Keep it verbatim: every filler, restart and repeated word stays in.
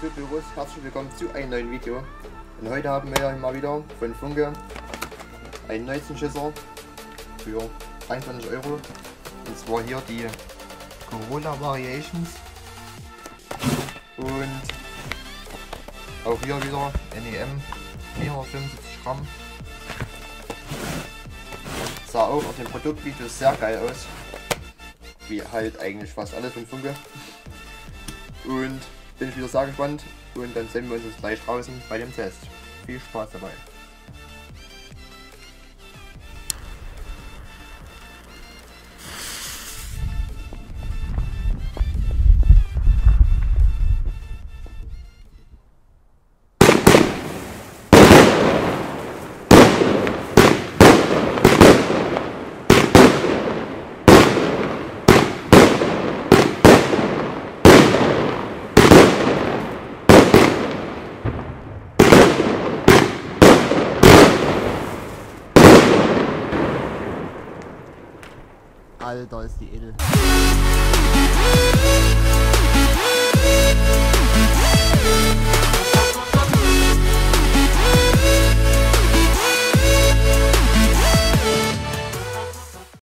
Büros, herzlich willkommen zu einem neuen Video. Und heute haben wir mal wieder von Funke einen Neuzenschisser für dreiundzwanzig Euro. Und zwar hier die Corolla Variations. Und auch hier wieder N E M, vierhundertfünfundsiebzig Gramm. Sah auch auf dem Produktvideo sehr geil aus. Wie halt eigentlich fast alles von Funke. Und bin ich wieder sehr gespannt und dann sehen wir uns jetzt gleich draußen bei dem Test. Viel Spaß dabei. Alter, ist die edel.